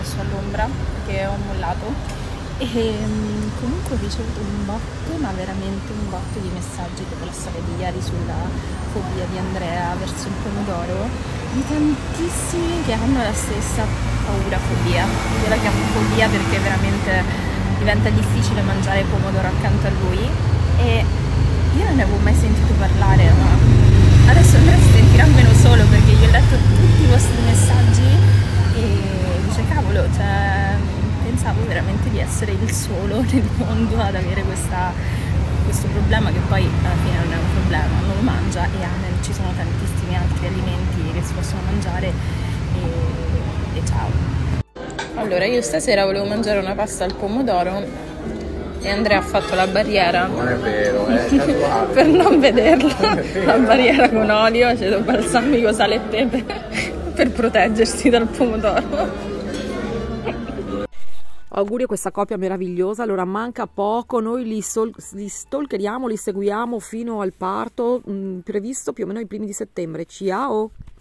adesso all'ombra perché ho mollato. E comunque ho ricevuto un botto, ma veramente un botto di messaggi dopo la storia di ieri sulla fobia di Andrea verso il pomodoro, di tantissimi che hanno la stessa fobia. Io la chiamo fobia perché veramente diventa difficile mangiare pomodoro accanto a lui, e io non ne avevo mai sentito parlare, ma adesso Andrea si sentirà meno solo perché gli ho letto tutti i vostri messaggi e dice cavolo, cioè pensavo veramente di essere il solo nel mondo ad avere questo problema, che poi alla fine non è un problema, non lo mangia e ci sono tantissimi altri alimenti che si possono mangiare e ciao. Allora, io stasera volevo mangiare una pasta al pomodoro e Andrea ha fatto la barriera. Non è vero, è casuale. Per non vederla, la barriera con olio, aceto balsamico, sale e pepe per proteggersi dal pomodoro. Auguri a questa coppia meravigliosa. Allora, manca poco, noi li stalkeriamo, li seguiamo fino al parto previsto più o meno ai primi di settembre. Ciao!